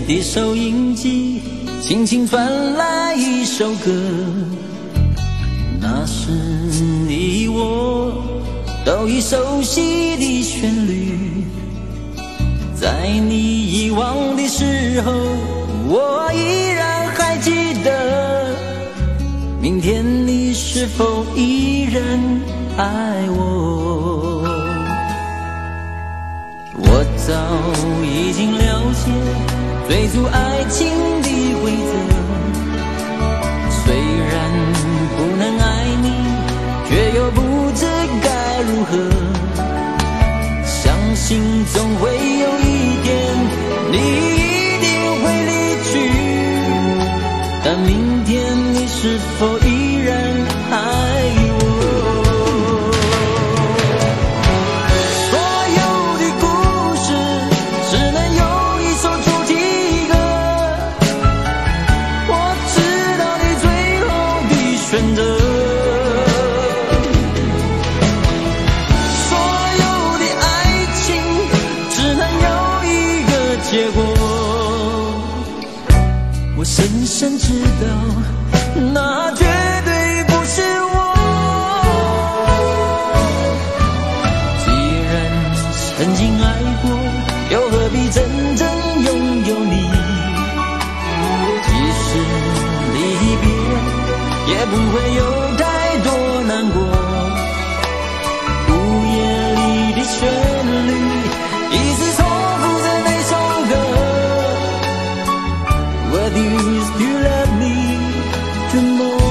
的收音机，轻轻传来一首歌，那是你我都已熟悉的旋律。在你遗忘的时候，我依然还记得，明天你是否依然爱我？我早已经了解追逐爱情的规则，虽然不能爱你，却又不知该如何。相信总会有一天，你一定会离去，但明天你是否依然爱我？选择所有的爱情只能有一个结果，我深深知道那绝对不是我。既然曾经爱过，又何必真正拥有你？即使离别也不会有太多难过，午夜里的旋律一直重复着那首歌。 Whether you still love me tomorrow。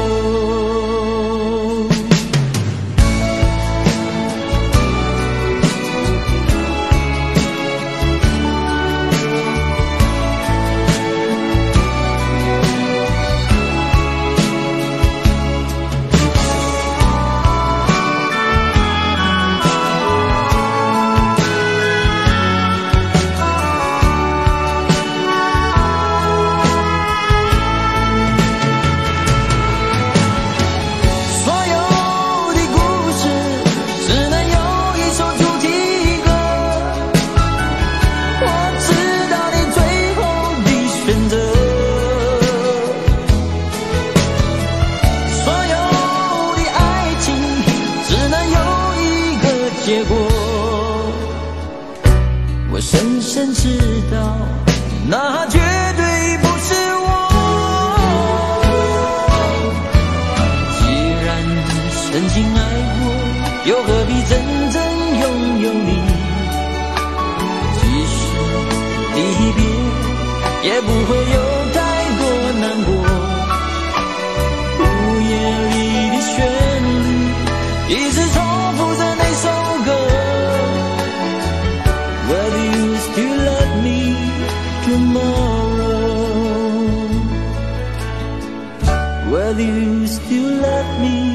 结果，我深深知道，那绝对不是我。既然曾经爱过，又何必真正拥有你？即使离别，也不会有太多难过。午夜里的旋律，一直重复着那首歌。 Whether you still love me tomorrow, whether you still love me